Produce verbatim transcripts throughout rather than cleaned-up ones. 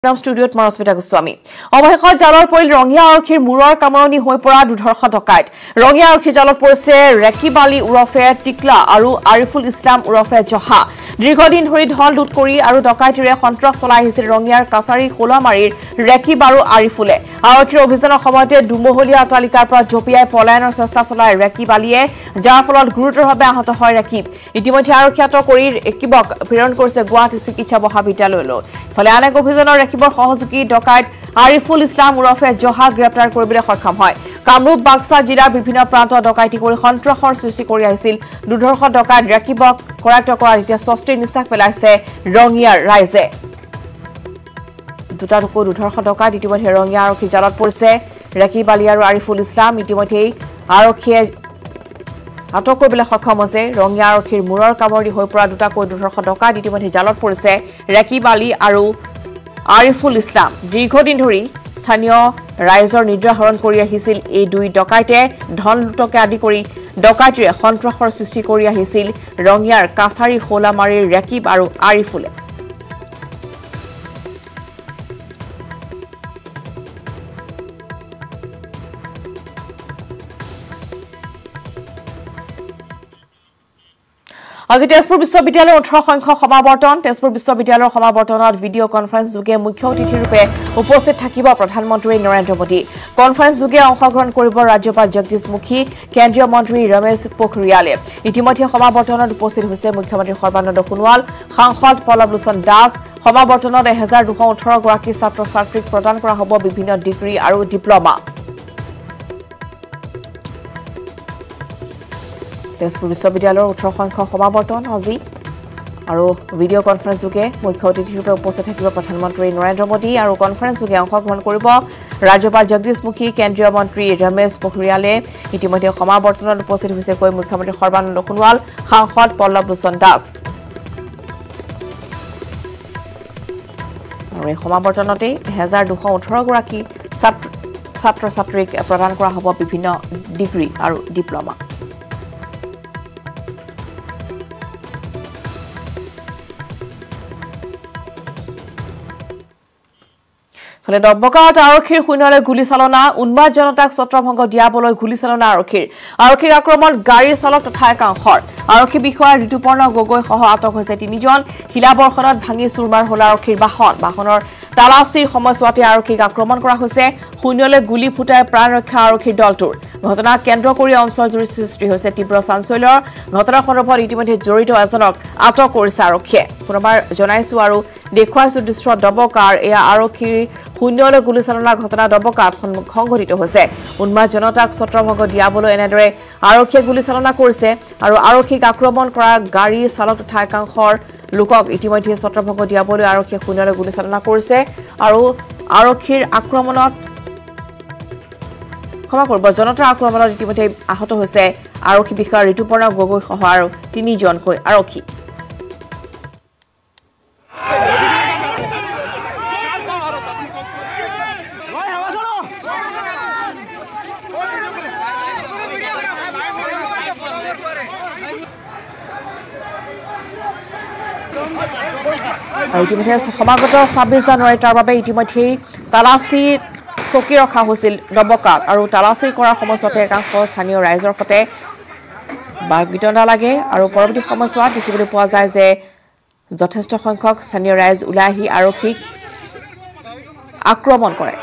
নাম ষ্টুডিঅ'ত মৰস্মিতা গোস্বামী অৱশেষত জালৰ পৰিল ৰঙিয়া আৰক্ষীৰ মূৰৰ কামৰণি হৈ পৰা দুধৰ্ষ ডকাইত ৰঙিয়া আৰক্ষী জালত পৰিছে ৰেকিবালি উৰফে টিকলা আৰু আৰিফুল ইছলাম উৰফে জহা দীৰ্ঘদিন ধৰি ধন লুট কৰি আৰু ডকাইতিৰে সন্ত্ৰাস চলাই আহিছিল ৰঙিয়াৰ কাছাৰী খোলামাৰীৰ ৰেকিব আৰু আৰিফুলে আৰক্ষীৰ অভিযানৰ সময়তে দুমহলীয়া অট্টালিকাৰ পৰা জপিয়াই পলায়নৰ চেষ্টা চলাই ৰেকিবালিয়ে যাৰ ফলত গুৰুতৰভাৱে আহত হয় ৰেকিব ইতিমধ্যে আৰক্ষী আটক কৰি ৰেকিবক প্ৰেৰণ কৰিছে গুৱাহাটী চিকিৎসা মহাবিদ্যালয়লৈ ফলে আন এক অভিযানৰ ৰেকিবৰ সহযোগী ডকাইত আৰিফুল ইছলাম উৰফে জহা গ্ৰেপ্তাৰ কৰিবলৈ সক্ষম হয় কামৰূপ বাক্সা জিলাৰ বিভিন্ন প্ৰান্ত ডকাইতি কৰি সন্ত্ৰাসৰ সৃষ্টি কৰি আহিছিল দুধৰ্ষ ডকাইত ৰেকিবক কৰায়ত্ব কৰাৰ এতিয়া স্বস্তিৰ নিশ্বাস পেলাইছে ৰঙিয়াৰ ৰাইজে দুটাকৈ দুধৰ্ষ ডকাইত ইতিমধ্যে ৰঙিয়া আৰক্ষী জালত পৰিছে ৰেকিবালি আৰু আৰিফুল ইছলাম ইতিমধ্যে আৰক্ষীয়ে আটক কৰিবলৈ সক্ষম হৈছে ৰঙিয়া আৰক্ষীৰ মূৰৰ কামৰণি হৈ পৰা দুটাকৈ দুধৰ্ষ ডকাইত ইতিমধ্যে জালত পৰিছে ৰেকিবালি আৰু আৰিফুল ইছলাম দীৰ্ঘদিন ধৰি স্থানীয় ৰাইজৰ নিদ্ৰা হৰণ কৰি আহিছিল এই দুই ডকাইতে ধন লুটকে আদি কৰি ডকাইতিৰে সন্ত্ৰাসৰ সৃষ্টি কৰি আহিছিল ৰঙিয়াৰ কাছাৰী খোলামাৰীৰ ৰেকিব আৰু আৰিফুলে আজি তেজপুৰ বিশ্ববিদ্যালয়ৰ ওঠৰ সংখ্যক সমাবৰ্তন তেজপুৰ বিশ্ববিদ্যালয়ৰ সমাবৰ্তনত ভিডিঅ' কনফাৰেন্স যোগে মুখ্য অতিথি ৰূপে উপস্থিত থাকিব প্ৰধানমন্ত্ৰী নৰেন্দ্ৰ মোদী কনফাৰেন্স যোগে অংশগ্ৰহণ কৰিব ৰাজ্যপাল জগদীশ মুখী কেন্দ্ৰীয় মন্ত্ৰী ৰমেশ পোখৰিয়ালে ইতিমধ্যে সমাবৰ্তনত উপস্থিত হৈছে মুখ্যমন্ত্ৰী সৰ্বানন্দ সোণোৱাল সাংসদ পল্লৱ লোচন দাস সমাবৰ্তনত এক হাজাৰ দুশ ওঠৰ গৰাকী ছাত্ৰ ছাত্ৰীক প্ৰদান কৰা হ'ব বিভিন্ন ডিগ্ৰী আৰু ডিপ্ল'মা তেজপুৰ বিশ্ববিদ্যালয়ৰ ওঠৰ সংখ্যক সমাবৰ্তন আজি আৰু ভিডিঅ' কনফাৰেন্স যোগে মুখ্য অতিথি ৰূপে উপস্থিত থাকিব প্ৰধানমন্ত্ৰী নৰেন্দ্ৰ মোদী আৰু কনফাৰেন্স যোগে অংশগ্ৰহণ কৰিব ৰাজ্যপাল জগদীশ মুখী কেন্দ্ৰীয় মন্ত্ৰী ৰমেশ পোখৰিয়ালে ইতিমধ্যে সমাবৰ্তনত উপস্থিত হৈছে কৈ মুখ্যমন্ত্ৰী সৰ্বানন্দ সোণোৱাল সাংসদ পল্লৱ লোচন দাস আৰু এই সমাবৰ্তনতে এক হাজাৰ দুশ ওঠৰ গৰাকী ছাত্ৰ ছাত্ৰীক প্ৰদান কৰা হ'ব বিভিন্ন ডিগ্ৰী আৰু ডিপ্ল'মা ফলে দবকাত আৰক্ষীৰ শূন্যলৈ গুলীচালনা উন্মাদ জনতাক ছত্ৰভংগ দিয়াবলৈ গুলীচালনা আৰক্ষীৰ আৰক্ষীক আক্ৰমণ গাড়ী চালক তথা একাংশৰ আৰক্ষী বিষয়া ঋতুপৰ্ণ গগৈ সহ আটক হৈছে তিনিজন শিলাবৰ্ষণত ভাঙি চুৰমাৰ হ'ল আৰক্ষীৰ বাহন বাহনৰ তালাচীৰ সময়ছোৱাতে আৰক্ষীক আক্ৰমণ কৰা হৈছে শূন্যলৈ গুলী ফুটাই প্ৰাণ ৰক্ষা আৰক্ষীৰ দলটোৰ ঘটনা কেন্দ্ৰ কৰি অঞ্চলজুৰি সৃষ্টি হৈছে তীব্ৰ চাঞ্চল্যৰ ঘটনাৰ সন্দৰ্ভত ইতিমধ্যে জড়িত এজনক আটক কৰিছে আৰক্ষীয়ে পুনৰবাৰ জনাইছো আৰু দেখুৱাইছো দৃশ্য দবকাৰ এয়া আৰক্ষীৰ শূন্যলৈ গুলীচালনা ঘটনা দবকাত সংঘটিত হৈছে উন্মাদ জনতাক ছত্ৰভংগ দিয়াবলৈ এনেদৰে আৰক্ষীয়ে গুলীচালনা কৰিছে আৰু আৰক্ষীক আক্ৰমণ কৰা গাড়ী চালক তথা একাংশৰ লোকক ইতিমধ্যে ছত্ৰভংগ দিয়াবলৈ আৰক্ষীয়ে শূন্যলৈ গুলীচালনা কৰিছে আৰু আৰক্ষীৰ আক্ৰমণত ক্ষমা কৰিব জনতাৰ আক্ৰমণত ইতিমধ্যে আহত হৈছে আৰক্ষী বিষয়া ঋতুপৰ্ণ গগৈ সহ আৰু তিনিজনকৈ আৰক্ষী আৰু ইতিমধ্যে সমাগত ছাব্বিছ জানুৱাৰী তাৰ বাবে ইতিমধ্যেই তালাচী চকী ৰখা হৈছিল দবকাত আৰু তালাচী কৰাৰ সময়ছোৱাতে একাংশ স্থানীয় ৰাইজৰ সৈতে বাকবিতণ্ডা লাগে আৰু পৰৱৰ্তী সময়ছোৱাত দেখিবলৈ পোৱা যায় যে যথেষ্ট সংখ্যক স্থানীয় ৰাইজ ওলাই আহি আৰক্ষীক আক্ৰমণ কৰে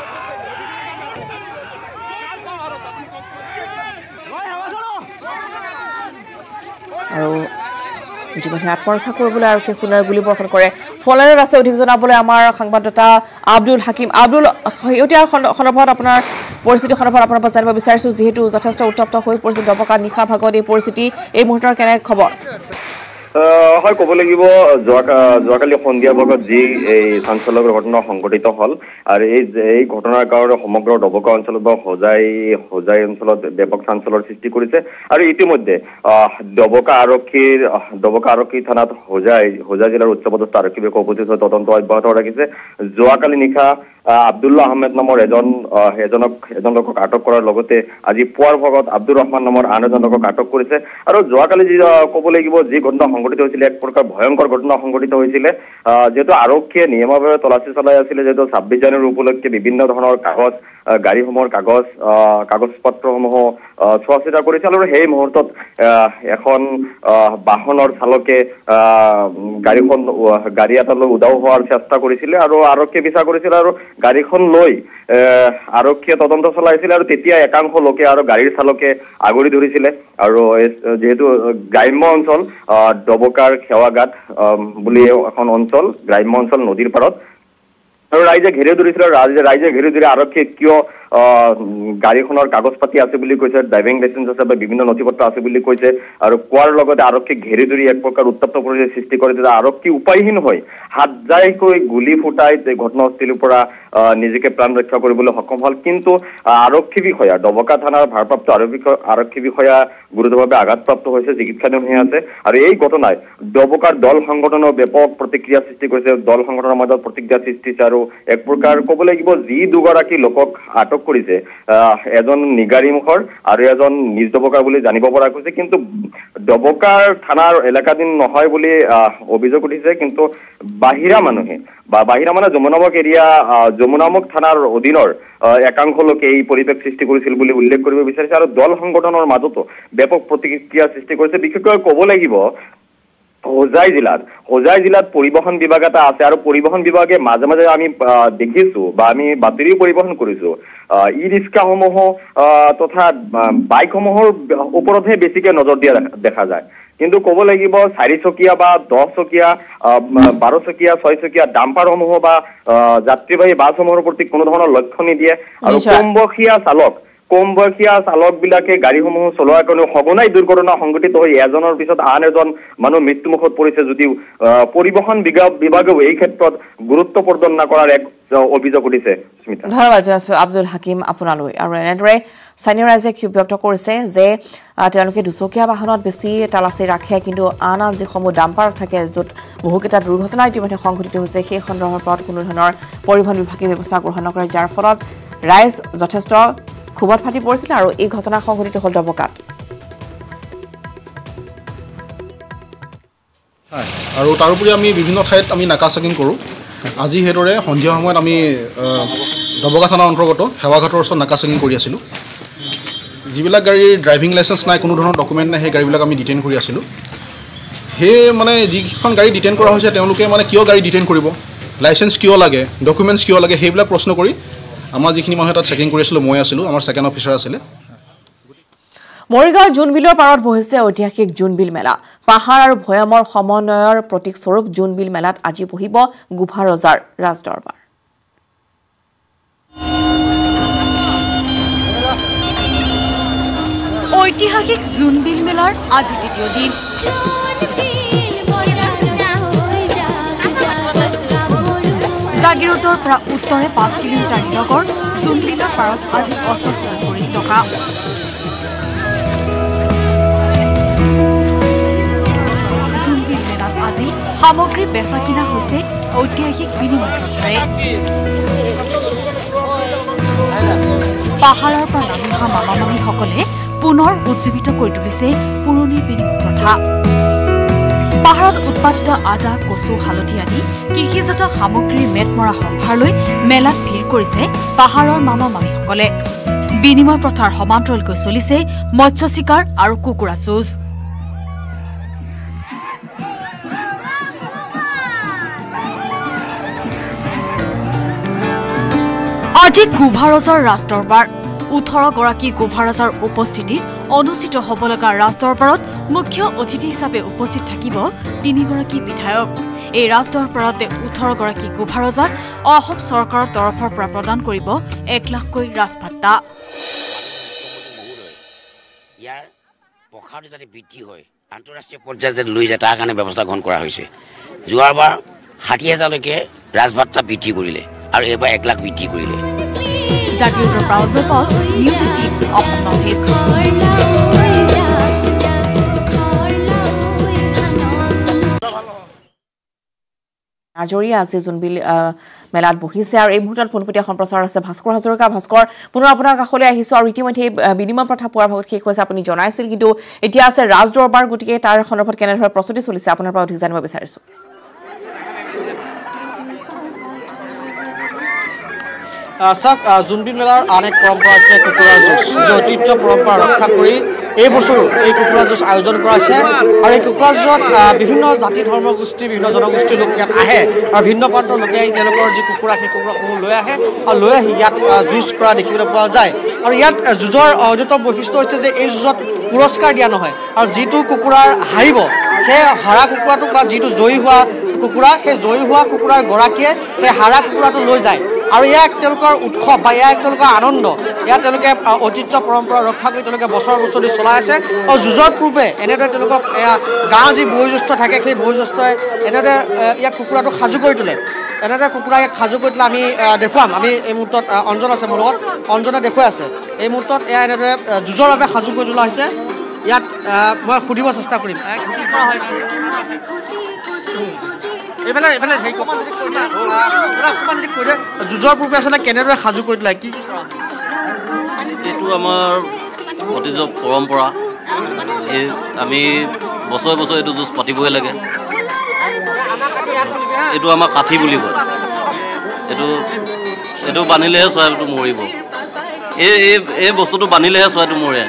আৰু ইতিমধ্যে আত্মৰক্ষা কৰিবলৈ আৰক্ষীয়ে পুনৰ গুলীবৰ্ষণ কৰে ফলাইনত আছে অধিক জনাবলৈ আমাৰ সংবাদদাতা আব্দুল হাকিম আব্দুল শেহতীয়া সন্দৰ্ভত আপোনাৰ পৰিস্থিতি সন্দৰ্ভত আপোনাৰ পৰা জানিব বিচাৰিছোঁ যিহেতু যথেষ্ট উত্তপ্ত হৈ পৰিছে দবকাত নিশা ভাগত এই পৰিস্থিতি এই মুহূৰ্তৰ কেনে খবৰ হয় ক'ব লাগিব যোৱাকালি সন্ধিয়া ভাগত যি এই চাঞ্চল্যকৰ ঘটনা সংঘটিত হ'ল আৰু এই এই ঘটনাৰ কাৰণে সমগ্ৰ দবকা অঞ্চলত বা হোজাই হোজাই অঞ্চলত ব্যাপক চাঞ্চল্যৰ সৃষ্টি কৰিছে আৰু ইতিমধ্যে দবকা আৰক্ষীৰ দবকা আৰক্ষী থানাত হোজাই হোজাই জিলাৰ উচ্চপদস্থ আৰক্ষী বিষয়া উপস্থিত হৈ তদন্ত অব্যাহত ৰাখিছে যোৱাকালি নিশা আব্দুল্লাহ আহমেদ নামৰ এজন এজনক এজন লোকক আটক কৰাৰ লগতে আজি পুৱাৰ ভাগত আব্দুৰ ৰহমান নামৰ আন এজন লোকক আটক কৰিছে আৰু যোৱাকালি যি ক'ব লাগিব যি ঘটনা সংঘটিত হৈছিলে এক প্ৰকাৰ ভয়ংকৰ ঘটনা সংঘটিত হৈছিলে যেহেতু আৰক্ষীয়ে নিয়মীয়াভাৱে তলাচী চলাই আছিলে যেহেতু ছাব্বিছ জানুৱাৰী উপলক্ষে বিভিন্ন ধৰণৰ কাগজ গাড়ীসমূহৰ কাগজ কাগজ পত্ৰসমূহ চোৱা চিতা কৰিছিল আৰু সেই মুহূৰ্তত এখন বাহনৰ চালকে গাড়ীখন গাড়ী এটালৈ উদাও হোৱাৰ চেষ্টা কৰিছিলে আৰু আৰক্ষীয়ে বিচাৰ কৰিছিল আৰু গাড়ীখন লৈ আৰক্ষীয়ে তদন্ত চলাইছিল আৰু তেতিয়া একাংশ লোকে আৰু গাড়ীৰ চালকে আগুৰি ধৰিছিলে আৰু যেহেতু গ্ৰাম্য অঞ্চল ডবকাৰ খেৱাঘাট বুলি এখন অঞ্চল গ্ৰাম্য অঞ্চল নদীৰ পাৰত আৰু ৰাইজে ঘেৰি ধৰিছিল ৰাইজে ৰাইজে ঘেৰি ধৰি আৰক্ষীয়ে কিয় গাড়ীখনৰ কাগজ পাতি আছে বুলি কৈছে ড্ৰাইভিং লাইচেন্স আছে বা বিভিন্ন নথি পত্ৰ আছে বুলি কৈছে আৰু কোৱাৰ লগতে আৰক্ষীক ঘেৰি ধৰি এক প্ৰকাৰ উত্তপ্ত পৰিৱেশ সৃষ্টি কৰে যে আৰক্ষী উপায়হীন হৈ হাত যাইকৈ গুলি ফুটাই ঘটনাস্থলীৰ পৰা নিজকে প্ৰাণ ৰক্ষা কৰিবলৈ সক্ষম হ'ল কিন্তু আৰক্ষী বিষয়া ডবকা থানাৰ ভাৰপ্ৰাপ্ত আৰক্ষী বিষয়া গুৰুতৰভাৱে আঘাতপ্ৰাপ্ত হৈছে চিকিৎসাধীন হৈ আছে আৰু এই ঘটনাই ডবকাৰ দল সংগঠনৰ ব্যাপক প্ৰতিক্ৰিয়া সৃষ্টি কৰিছে দল সংগঠনৰ মাজত প্ৰতিক্ৰিয়া সৃষ্টি হৈছে আৰু এক প্ৰকাৰ ক'ব লাগিব যি দুগৰাকী লোকক আটক কৰিছে এজন নিগাৰীমুখৰ আৰু এজন নিজ ডবকাৰ বুলি জানিব পৰা গৈছে কিন্তু ডবকাৰ থানাৰ এলেকাধীন নহয় বুলি অভিযোগ উঠিছে কিন্তু বাহিৰা মানুহে বা বাহিৰা মানে যমুনামুখ এৰিয়া যমুনামুখ থানাৰ অধীনৰ একাংশ লোকে এই পৰিৱেশ সৃষ্টি কৰিছিল বুলি উল্লেখ কৰিব বিচাৰিছে আৰু দল সংগঠনৰ মাজতো ব্যাপক প্ৰতিক্ৰিয়া সৃষ্টি কৰিছে বিশেষকৈ ক'ব লাগিব হোজাই জিলাত হোজাই জিলাত পৰিবহন বিভাগ এটা আছে আৰু পৰিবহন বিভাগে মাজে মাজে আমি দেখিছো বা আমি বাতৰি পৰিবহন কৰিছো ই ৰিক্সাসমূহ তথা বাইকসমূহৰ ওপৰতহে বেছিকে নজৰ দিয়া দেখা যায় কিন্তু ক'ব লাগিব চাৰিচকীয়া বা দহচকীয়া বাৰচকীয়া ছয়চকীয়া ডাম্পাৰসমূহ বা যাত্ৰীবাহী বাছসমূহৰ প্ৰতি কোনো ধৰণৰ লক্ষ্য নিদিয়ে আৰু কমবয়সীয়া চালক কম বয়সীয়া চালক বিলাকে গাড়ীসমূহ চলোৱাৰ কাৰণে সঘনাই দুৰ্ঘটনা সংঘটিত হৈ এজনৰ পিছত আন এজন মানুহ মৃত্যুমুখত পৰিছে যদিও পৰিবহন বিভাগেও এই ক্ষেত্ৰত গুৰুত্ব প্ৰদান নকৰাৰ এক অভিযোগ উঠিছে স্মিতা ধন্যবাদ আব্দুল হাকিম আপোনালৈ আৰু এনেদৰে স্থানীয় ৰাইজে ক্ষোভ ব্যক্ত কৰিছে যে তেওঁলোকে দুচকীয়া বাহনত বেছি তালাচী ৰাখে কিন্তু আন আন যিসমূহ ডাম্পাৰ থাকে য'ত বহুকেইটা দুৰ্ঘটনা ইতিমধ্যে সংঘটিত হৈছে সেই সন্দৰ্ভৰ ওপৰত কোনো ধৰণৰ পৰিবহন বিভাগে ব্যৱস্থা গ্ৰহণ নকৰে যাৰ ফলত ৰাইজ যথেষ্ট খুবত ফাটি পৰিছিল আৰু এই ঘটনা সংঘটিত হ'ল ডবকাত আৰু তাৰোপৰি আমি বিভিন্ন ঠাইত আমি নাকা চেকিং কৰোঁ আজি হেদৰে সন্ধিয়া সময়ত আমি ডবকা থানাৰ অন্তৰ্গত সেৱাঘাটৰ ওচৰত নাকা চেকিং কৰি আছিলোঁ যিবিলাক গাড়ীৰ ড্ৰাইভিং লাইচেন্স নাই কোনো ধৰণৰ ডকুমেণ্ট নাই সেই গাড়ীবিলাক আমি ডিটেইন কৰি আছিলোঁ সেই মানে যিখন গাড়ী ডিটেইন কৰা হৈছে তেওঁলোকে মানে কিয় গাড়ী ডিটেইন কৰিব লাইচেন্স কিয় লাগে ডকুমেণ্টছ কিয় লাগে সেইবিলাক প্ৰশ্ন কৰি আমাৰ যিখিনি মানুহে তাত চেকিং কৰি আছিলোঁ মই আছিলোঁ আমাৰ ছেকেণ্ড অফিচাৰ আছিলে মৰিগাঁৱৰ জুনবিলৰ পাৰত বহিছে ঐতিহাসিক জুনবিল মেলা পাহাৰ আৰু ভৈয়ামৰ সমন্বয়ৰ প্ৰতীক স্বৰূপ জুনবিল মেলাত আজি বহিব গুফা ৰজাৰ ৰাজদৰবাৰ ঐতিহাসিক জুনবিল মেলাৰ আজি দ্বিতীয় দিন জাগিৰোডৰ পৰা উত্তৰে পাঁচ কিলোমিটাৰ নিলগৰ জুনবিলৰ পাৰত আজি অচল হৈ পৰি থকা জুনবিল মেলাত আজি সামগ্ৰী বেচা কিনা হৈছে ঐতিহাসিক বিনিময় প্ৰথাৰে পাহাৰৰ পৰা নামি অহা মামা মামীসকলে পুনৰ উজ্জীৱিত কৰি তুলিছে পুৰণি বিনিময় প্ৰথা পাহাৰত উৎপাদিত আদা কচু হালধি আদি কৃষিজাত সামগ্ৰীৰ মেট মৰা সম্ভাৰলৈ মেলাত ভিৰ কৰিছে পাহাৰৰ মামা মামীসকলে বিনিময় প্ৰথাৰ সমান্তৰালকৈ চলিছে মৎস্য চিকাৰ আৰু কুকুৰা যুঁজ আজি গুভা ৰজাৰ ৰাজদৰবাৰ ওঠৰ গৰাকী গুভা ৰজাৰ উপস্থিতিত অনুষ্ঠিত হ'ব লগা ৰাজদৰবাৰত মুখ্য অতিথি হিচাপে উপস্থিত থাকিব তিনিগৰাকী বিধায়ক এই ৰাজদৰবাৰতে ওঠৰ গৰাকী গুভা ৰজাক অসম চৰকাৰৰ তৰফৰ পৰা প্ৰদান কৰিব এক লাখকৈ ৰাজভাত্তা ইয়াৰ প্ৰসাৰ যাতে বৃদ্ধি হয় আন্তঃৰাষ্ট্ৰীয় পৰ্যায়ত যাতে লৈ যায় তাৰ কাৰণে ব্যৱস্থা গ্ৰহণ কৰা হৈছে যোৱাবাৰ ষাঠি হাজাৰলৈকে ৰাজভাত্তা বৃদ্ধি কৰিলে আৰু এইবাৰ এক লাখ বৃদ্ধি কৰিলে জাগিৰোডৰ ব্ৰাউজাৰ পল news eighteen Assam north east আজৰি আজি জুনবিল মেলাত বহিছে আৰু এই মুহূৰ্তত পোনপটীয়া সম্প্ৰচাৰ আছে ভাস্কৰ হাজৰিকা ভাস্কৰ পুনৰ আপোনাৰ কাষলৈ আহিছো আৰু ইতিমধ্যে বিনিময় প্ৰথা পোৱাৰ ভাগত শেষ হৈছে আপুনি জনাইছিল কিন্তু এতিয়া আছে ৰাজ দৰবাৰ গতিকে তাৰ সন্দৰ্ভত কেনেদৰে প্ৰস্তুতি চলিছে আপোনাৰ পৰা অধিক জানিব বিচাৰিছো চাওক জুনবিল মেলাৰ আন এক পৰম্পৰা আছে কুকুৰা যুঁজ যি ঐতিহ্য পৰম্পৰা ৰক্ষা কৰি এই বছৰো এই কুকুৰা যুঁজ আয়োজন কৰা হৈছে আৰু এই কুকুৰা যুঁজত বিভিন্ন জাতি ধৰ্ম গোষ্ঠী বিভিন্ন জনগোষ্ঠীৰ লোক ইয়াত আহে আৰু ভিন্ন প্ৰান্তৰ লোকে তেওঁলোকৰ যি কুকুৰা সেই কুকুৰাসমূহ লৈ আহে আৰু লৈ আহি ইয়াত যুঁজ কৰা দেখিবলৈ পোৱা যায় আৰু ইয়াত যুঁজৰ অন্যতম বৈশিষ্ট্য হৈছে যে এই যুঁজত পুৰস্কাৰ দিয়া নহয় আৰু যিটো কুকুৰাৰ হাৰিব সেই হৰা কুকুৰাটোক বা যিটো জয়ী হোৱা কুকুৰা সেই জয়ী হোৱা কুকুৰাৰ গৰাকীয়ে সেই হাৰা কুকুৰাটো লৈ যায় আৰু ইয়াক তেওঁলোকৰ উৎসৱ বা ইয়াক তেওঁলোকৰ আনন্দ ইয়াত তেওঁলোকে ঐতিহ্য পৰম্পৰা ৰক্ষা কৰি তেওঁলোকে বছৰ বছৰি চলাই আছে আৰু যুঁজৰ পূৰ্বে এনেদৰে তেওঁলোকক গাঁৱৰ যি বয়োজ্যেষ্ঠ থাকে সেই বয়োজ্যেষ্ঠই এনেদৰে ইয়াক কুকুৰাটো সাজু কৰি তোলে এনেদৰে কুকুৰা ইয়াক সাজু কৰি তোলে আমি দেখুৱাম আমি এই মুহূৰ্তত অঞ্জন আছে মোৰ লগত অঞ্জনে দেখুৱাই আছে এই মুহূৰ্তত এয়া এনেদৰে যুঁজৰ বাবে সাজু কৰি তোলা হৈছে ইয়াত মই সুধিব চেষ্টা কৰিম এইফালে এইফালে যুঁজৰ পূৰ্বে আচলতে কেনেদৰে সাজু কৰি তোলা কি এইটো আমাৰ অতীজৰ পৰম্পৰা এই আমি বছৰে বছৰে এইটো যুঁজ পাতিবই লাগে এইটো আমাৰ কাঠি বুলি কয় এইটো এইটো বান্ধিলেহে চৰাইটো মৰিব এই এই বস্তুটো বান্ধিলেহে চৰাইটো মৰে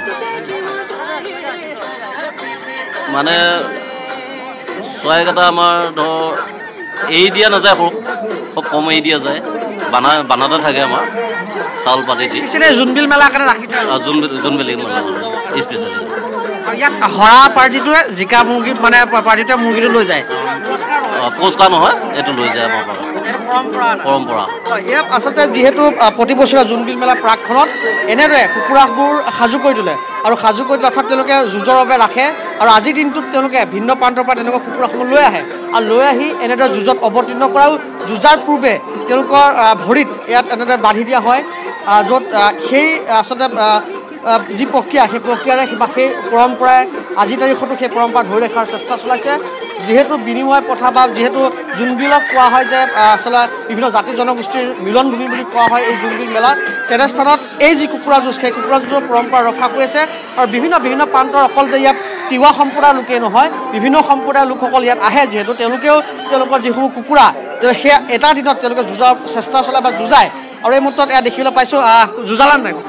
মানে চৰাইকেইটা আমাৰ ধৰ এৰি দিয়া নাযায় খুব খুব কম এৰি দিয়া যায় বানা বানাতে থাকে আমাৰ চাউল পাতি দি জুনবিল মেলা কাৰণে ৰাখি জুনবিল মেলা স্পেচিয়েলি ইয়াত হৰা পাৰ্টিটোৱে জিকা মুৰ্গী মানে পাৰ্টিটোৱে মুৰ্গীটো লৈ যায় পুৰস্কাৰ নহয় এইটো লৈ যায় আমাৰ পৰম্পৰা আচলতে যিহেতু প্ৰতি বছৰে জুনবিল মেলা প্ৰাকখনত এনেদৰে কুকুৰাবোৰ সাজু কৰি তোলে আৰু সাজু কৰি অৰ্থাৎ তেওঁলোকে যুঁজৰ বাবে ৰাখে আৰু আজিৰ দিনটোত তেওঁলোকে ভিন্ন প্ৰান্তৰ পৰা তেনেকুৱা কুকুৰাসমূহ লৈ আহে আৰু লৈ আহি এনেদৰে যুঁজত অৱতীৰ্ণ কৰাও যুঁজাৰ পূৰ্বে তেওঁলোকৰ ভৰিত ইয়াত এনেদৰে বান্ধি দিয়া হয় য'ত সেই আচলতে যি প্ৰক্ৰিয়া সেই প্ৰক্ৰিয়াৰে বা সেই পৰম্পৰাই আজিৰ তাৰিখতো সেই পৰম্পৰা ধৰি ৰখাৰ চেষ্টা চলাইছে যিহেতু বিনিময় প্ৰথা বা যিহেতু জুনবিলক কোৱা হয় যে আচলতে বিভিন্ন জাতি জনগোষ্ঠীৰ মিলনভূমি বুলি কোৱা হয় এই জুনবিল মেলা তেনেস্থানত এই যি কুকুৰা যুঁজ সেই কুকুৰা যুঁজৰ পৰম্পৰা ৰক্ষা কৰি আছে আৰু বিভিন্ন বিভিন্ন প্ৰান্তৰ অকল যে ইয়াত তিৱা সম্প্ৰদায়ৰ লোকেই নহয় বিভিন্ন সম্প্ৰদায়ৰ লোকসকল ইয়াত আহে যিহেতু তেওঁলোকেও তেওঁলোকৰ যিসমূহ কুকুৰা সেই এটা দিনত তেওঁলোকে যুঁজাৰ চেষ্টা চলায় বা যুঁজায় আৰু এই মুহূৰ্তত এয়া দেখিবলৈ পাইছোঁ যুঁজালান নাই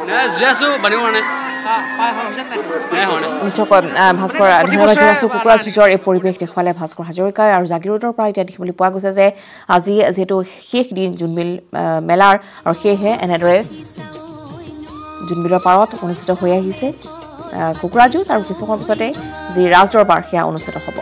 নিশ্চয়কৈ ভাস্কৰ ধন্যবাদ জনাইছোঁ কুকুৰা যুঁজৰ এই পৰিৱেশ দেখুৱালে ভাস্কৰ হাজৰিকাই আৰু জাগিৰোডৰ পৰা এতিয়া দেখিবলৈ পোৱা গৈছে যে আজি যিহেতু শেষ দিন জুনবিল মেলাৰ আৰু সেয়েহে এনেদৰে জুনবিলৰ পাৰত অনুষ্ঠিত হৈ আহিছে কুকুৰা যুঁজ আৰু কিছু সময়ৰ পিছতে যি ৰাজ দৰবাৰ সেয়া অনুষ্ঠিত হ'ব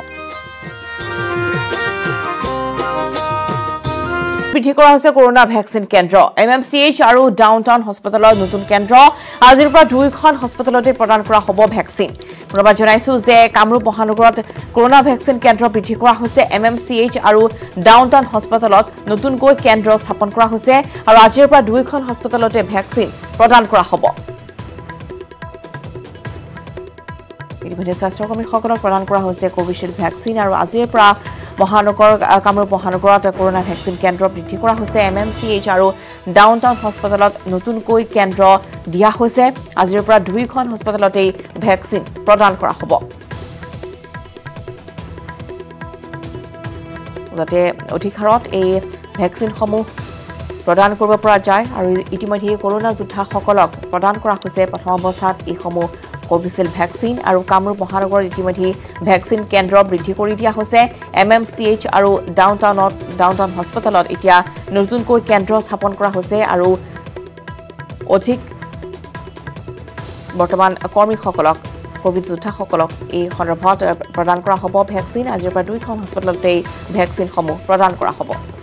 বৃদ্ধি কৰা হৈছে কৰোনা ভেকচিন কেন্দ্ৰ এম এম চি এইচ আৰু ডাউন টাউন হস্পিটেলৰ নতুন কেন্দ্ৰ আজিৰ পৰা দুইখন হস্পিটেলতে প্ৰদান কৰা হ'ব ভেকচিন পুনৰবাৰ জনাইছোঁ যে কামৰূপ মহানগৰত কৰোনা ভেকচিন কেন্দ্ৰ বৃদ্ধি কৰা হৈছে এম এম চি এইচ আৰু ডাউন টাউন হস্পিটেলত নতুনকৈ কেন্দ্ৰ স্থাপন কৰা হৈছে আৰু আজিৰ পৰা দুইখন হস্পিটেলতে ভেকচিন প্ৰদান কৰা হ'ব ইতিমধ্যে স্বাস্থ্যকৰ্মীসকলক প্ৰদান কৰা হৈছে কোভিচিল্ড ভেকচিন আৰু আজিৰ পৰা মহানগৰ কামৰূপ মহানগৰত কৰোনা ভেকচিন কেন্দ্ৰ বৃদ্ধি কৰা হৈছে এম এম চি এইচ আৰু ডাউন টাউন হস্পিটেলত নতুনকৈ কেন্দ্ৰ দিয়া হৈছে আজিৰ পৰা দুইখন হস্পিটেলতেই ভেকচিন প্ৰদান কৰা হ'ব যাতে অধিক হাৰত এই ভেকচিনসমূহ প্ৰদান কৰিব পৰা যায় আৰু ইতিমধ্যে কৰোনা যোদ্ধাসকলক প্ৰদান কৰা হৈছে প্ৰথম অৱস্থাত এইসমূহ কোভিচিল্ড ভেকচিন আৰু কামৰূপ মহানগৰত ইতিমধ্যে ভেকচিন কেন্দ্ৰ বৃদ্ধি কৰি দিয়া হৈছে এম এম চি এইচ আৰু ডাউন টাউনত ডাউন টাউন হস্পিটেলত এতিয়া নতুনকৈ কেন্দ্ৰ স্থাপন কৰা হৈছে আৰু অধিক বৰ্তমান কৰ্মীসকলক কোভিড যোদ্ধাসকলক এই সন্দৰ্ভত প্ৰদান কৰা হ'ব ভেকচিন আজিৰ পৰা দুইখন হস্পিটেলতেই ভেকচিনসমূহ প্ৰদান কৰা হ'ব